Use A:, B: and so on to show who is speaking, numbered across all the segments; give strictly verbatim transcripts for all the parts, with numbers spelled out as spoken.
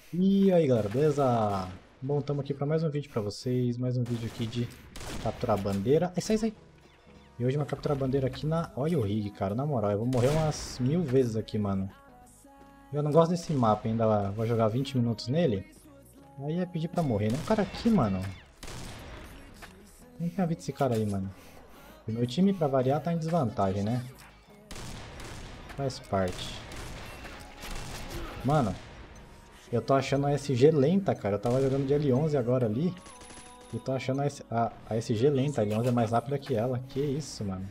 A: E aí galera, beleza? Bom, estamos aqui para mais um vídeo para vocês, mais um vídeo aqui de capturar bandeira. Ai, sai, sai! E hoje uma capturar bandeira aqui na Oil Rig, cara, na moral, eu vou morrer umas mil vezes aqui, mano. Eu não gosto desse mapa, ainda vou jogar vinte minutos nele. Aí é pedir pra morrer, né? O cara aqui, mano. Nem tinha visto esse cara aí, mano. E meu time, pra variar, tá em desvantagem, né? Faz parte. Mano, eu tô achando a S G lenta, cara. Eu tava jogando de L onze agora ali. E tô achando a, S a, a S G lenta. A L onze é mais rápida que ela. Que isso, mano.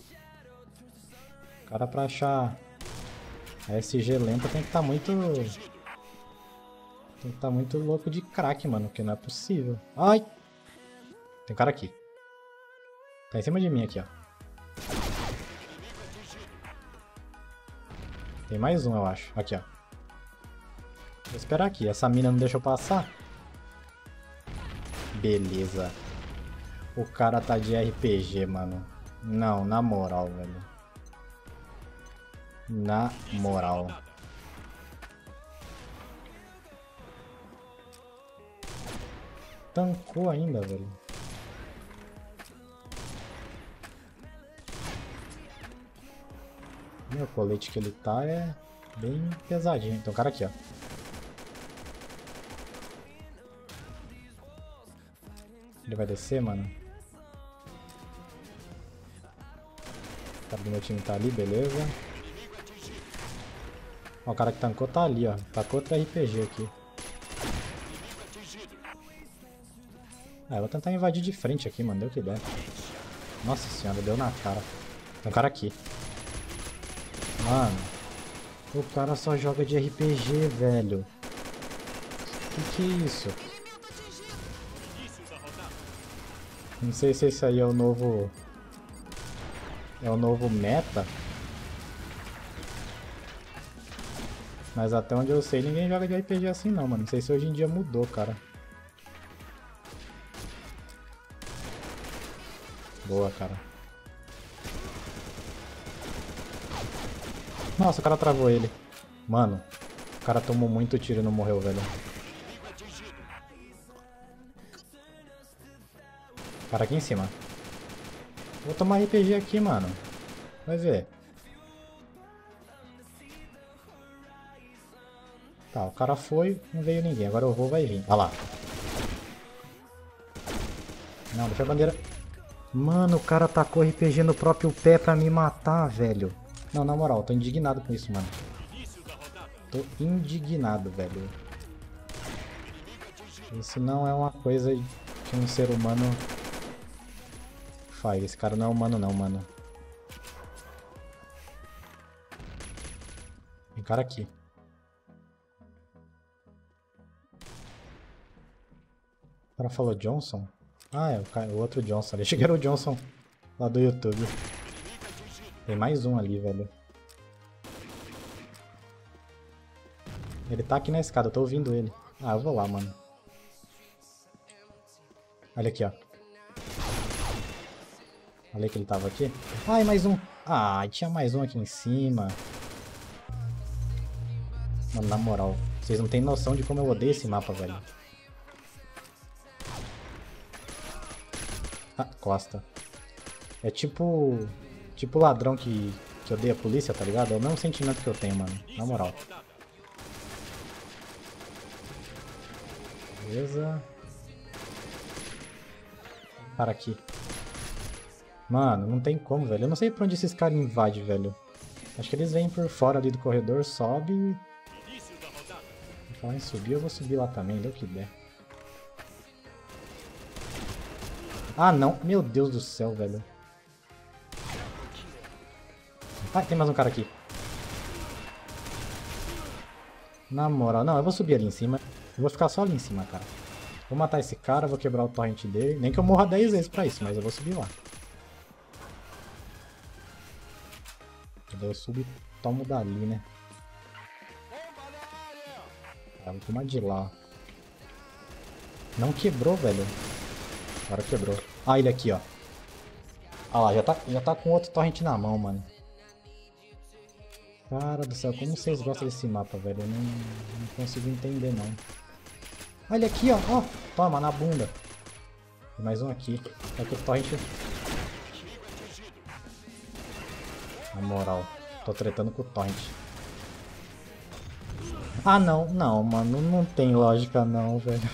A: O cara pra achar a S G lenta tem que tá muito... Tem que tá muito louco de crack, mano. Que não é possível. Ai! Tem cara aqui. Tá em cima de mim aqui, ó. Tem mais um, eu acho. Aqui, ó. Vou esperar aqui. Essa mina não deixa eu passar. Beleza. O cara tá de R P G, mano. Não, na moral, velho. Na moral. Tancou ainda, velho. Meu, o colete que ele tá é bem pesadinho. Tem um cara aqui, ó. Ele vai descer, mano. O cara do meu time tá ali, beleza. Ó, o cara que tancou tá ali, ó. Tacou outro R P G aqui. Ah, eu vou tentar invadir de frente aqui, mano. Deu que der. Nossa senhora, deu na cara. Tem um cara aqui. Mano, o cara só joga de R P G, velho. Que que é isso? Não sei se esse aí é o novo... É o novo meta. Mas até onde eu sei, ninguém joga de R P G assim não, mano. Não sei se hoje em dia mudou, cara. Boa, cara. Nossa, o cara travou ele. Mano, o cara tomou muito tiro e não morreu, velho. Cara aqui em cima. Vou tomar R P G aqui, mano. Vai ver. Tá, o cara foi, não veio ninguém. Agora eu vou, vai vir. Olha lá. Não, deixa a bandeira. Mano, o cara tacou R P G no próprio pé pra me matar, velho. Não, na moral, tô indignado com isso, mano. Tô indignado, velho. Isso não é uma coisa que um ser humano faz. Esse cara não é humano não, mano. Tem cara aqui. O cara falou Johnson? Ah, é o, cara, o outro Johnson ali. Achei que era o Johnson lá do YouTube. Tem mais um ali, velho. Ele tá aqui na escada, eu tô ouvindo ele. Ah, eu vou lá, mano. Olha aqui, ó. Olha que ele tava aqui. Ai, mais um. Ah, tinha mais um aqui em cima. Mano, na moral. Vocês não tem noção de como eu odeio esse mapa, velho. Ah, Costa. É tipo... Tipo ladrão que, que odeia a polícia, tá ligado? É o mesmo sentimento que eu tenho, mano. Na moral. Beleza. Para aqui. Mano, não tem como, velho. Eu não sei pra onde esses caras invadem, velho. Acho que eles vêm por fora ali do corredor, sobe e... Vou falar em subir, eu vou subir lá também, deu que der. Ah, não. Meu Deus do céu, velho. Ah, tem mais um cara aqui. Na moral, não, eu vou subir ali em cima. Eu vou ficar só ali em cima, cara. Vou matar esse cara, vou quebrar o torrent dele. Nem que eu morra dez vezes pra isso, mas eu vou subir lá. Daí eu subo e tomo dali, né? Ah, vou tomar de lá. Não quebrou, velho. Agora quebrou. Ah, ele aqui, ó. Ah lá, já tá, já tá com outro torrent na mão, mano. Cara do céu, como vocês gostam desse mapa, velho? Eu não, não consigo entender, não. Olha aqui, ó. Ó, toma, na bunda. Tem mais um aqui. É que o torrent... Na moral, tô tretando com o torrent. Ah, não. Não, mano. Não tem lógica, não, velho.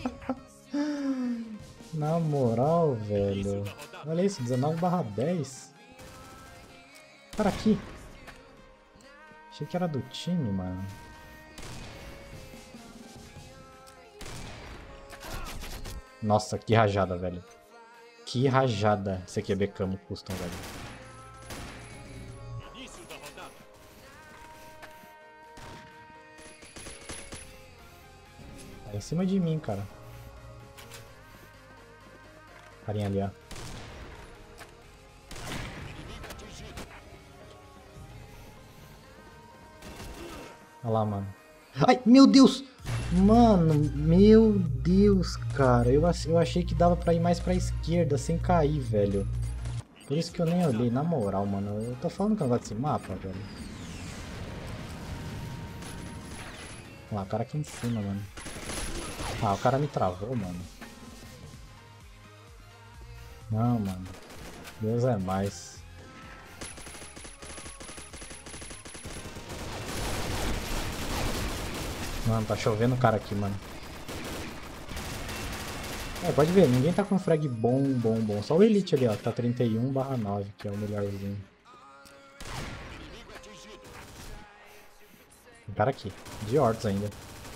A: Na moral, velho. Olha isso, dezenove barra dez. Para aqui. Achei que era do time, mano. Nossa, que rajada, velho. Que rajada. Esse aqui é Becamo Custom, velho. Tá em cima de mim, cara. Carinha ali, ó. Olha lá, mano. Ai, meu Deus! Mano, meu Deus, cara. Eu, eu achei que dava pra ir mais pra esquerda sem cair, velho. Por isso que eu nem olhei. Na moral, mano. Eu tô falando que eu não gosto desse mapa, velho. Olha lá, o cara aqui em cima, mano. Ah, o cara me travou, mano. Não, mano. Deus é mais. Mano, tá chovendo o cara aqui, mano. É, pode ver, ninguém tá com frag bom, bom, bom. Só o Elite ali, ó, que tá trinta e um barra nove, que é o melhorzinho. Tem cara aqui, de Hortus ainda.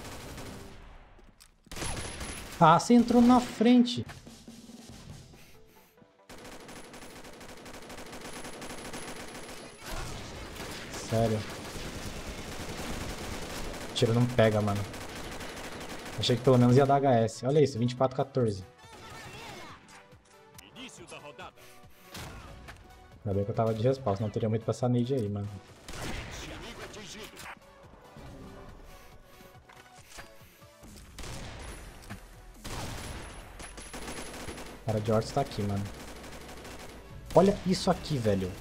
A: Ah, você entrou na frente! Sério. O tiro não pega, mano. Achei que pelo menos ia dar H S. Olha isso, vinte e quatro a quatorze. Ainda bem que eu tava de respawn, senão teria muito pra essa nade aí, mano. O cara de Hortus tá aqui, mano. Olha isso aqui, velho.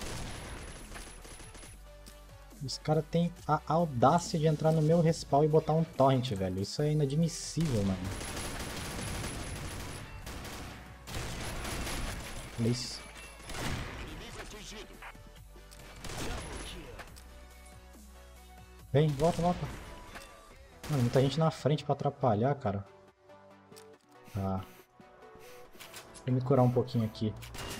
A: Os caras têm a audácia de entrar no meu respawn e botar um torrent, velho. Isso é inadmissível, mano. Olha isso. Vem, volta, volta. Mano, muita gente na frente pra atrapalhar, cara. Tá. Vou me curar um pouquinho aqui.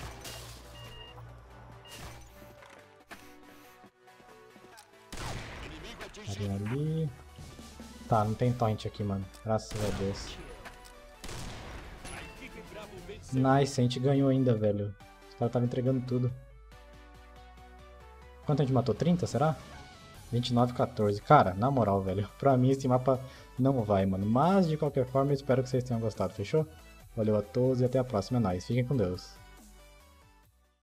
A: Ali, ali. Tá, não tem torrent aqui, mano. Graças a Deus. Nice, a gente ganhou ainda, velho. Os caras estavam entregando tudo. Quanto a gente matou? trinta, será? vinte e nove a quatorze. Cara, na moral, velho. Pra mim esse mapa não vai, mano. Mas, de qualquer forma, eu espero que vocês tenham gostado, fechou? Valeu a todos e até a próxima. É nóis. Fiquem com Deus.